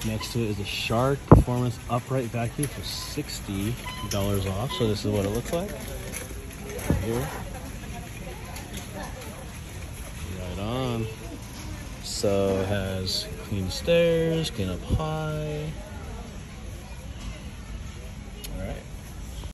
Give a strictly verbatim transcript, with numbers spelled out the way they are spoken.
Next to it is a Shark Performance Upright Vacuum for sixty dollars off. So this is what it looks like. Right here. Right on. So it has clean stairs, clean up high.